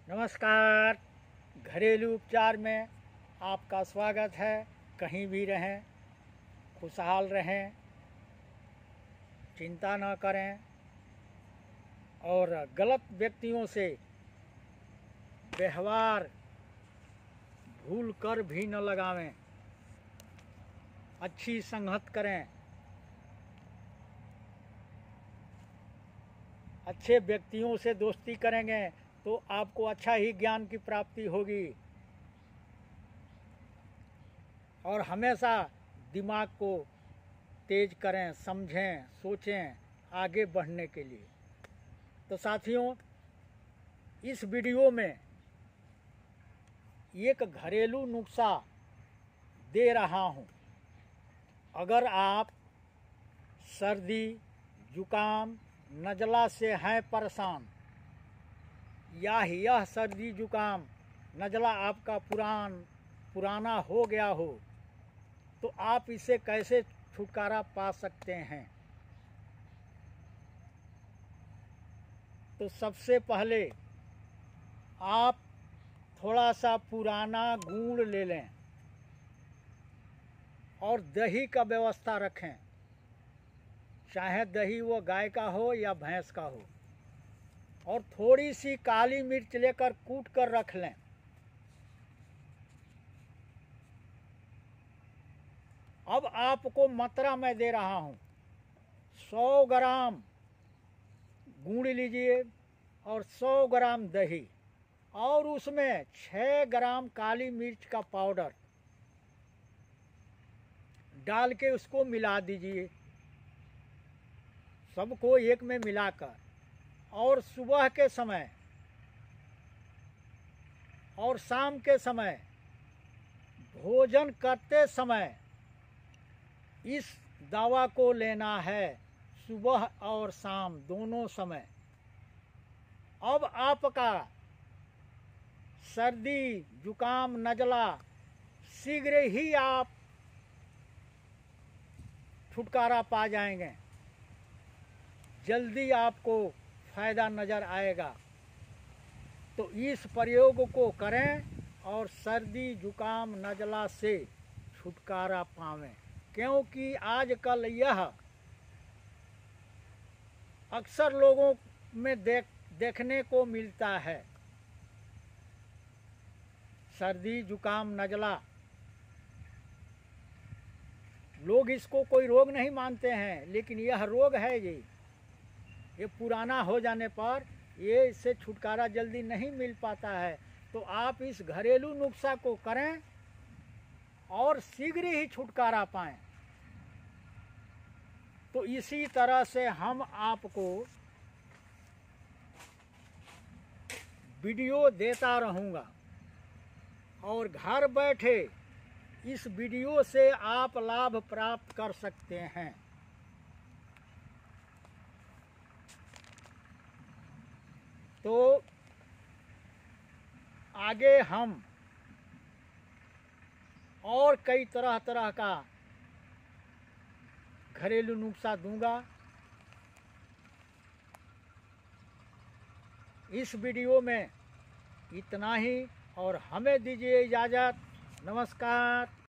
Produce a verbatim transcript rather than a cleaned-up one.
नमस्कार। घरेलू उपचार में आपका स्वागत है। कहीं भी रहें, खुशहाल रहें, चिंता न करें और गलत व्यक्तियों से व्यवहार भूल कर भी न लगावें। अच्छी संगत करें, अच्छे व्यक्तियों से दोस्ती करेंगे तो आपको अच्छा ही ज्ञान की प्राप्ति होगी। और हमेशा दिमाग को तेज करें, समझें, सोचें आगे बढ़ने के लिए। तो साथियों, इस वीडियो में एक घरेलू नुस्खा दे रहा हूँ। अगर आप सर्दी, जुकाम, नज़ला से हैं परेशान, या यह सर्दी जुकाम नज़ला आपका पुरान पुराना हो गया हो, तो आप इससे कैसे छुटकारा पा सकते हैं। तो सबसे पहले आप थोड़ा सा पुराना गुड़ ले लें और दही का व्यवस्था रखें। चाहे दही वो गाय का हो या भैंस का हो। और थोड़ी सी काली मिर्च लेकर कूट कर रख लें। अब आपको मात्रा मैं दे रहा हूँ। सौ ग्राम गुड़ लीजिए और सौ ग्राम दही, और उसमें छः ग्राम काली मिर्च का पाउडर डाल के उसको मिला दीजिए, सबको एक में मिलाकर। और सुबह के समय और शाम के समय भोजन करते समय इस दवा को लेना है, सुबह और शाम दोनों समय। अब आपका सर्दी, जुकाम, नज़ला शीघ्र ही आप छुटकारा पा जाएंगे। जल्दी आपको फ़ायदा नज़र आएगा। तो इस प्रयोग को करें और सर्दी, जुकाम, नज़ला से छुटकारा पावें। क्योंकि आजकल यह अक्सर लोगों में देख देखने को मिलता है। सर्दी, जुकाम, नज़ला, लोग इसको कोई रोग नहीं मानते हैं, लेकिन यह रोग है। ये ये पुराना हो जाने पर ये इससे छुटकारा जल्दी नहीं मिल पाता है। तो आप इस घरेलू नुस्खा को करें और शीघ्र ही छुटकारा पाएं। तो इसी तरह से हम आपको वीडियो देता रहूँगा, और घर बैठे इस वीडियो से आप लाभ प्राप्त कर सकते हैं। तो आगे हम और कई तरह तरह का घरेलू नुस्खा दूंगा। इस वीडियो में इतना ही, और हमें दीजिए इजाज़त। नमस्कार।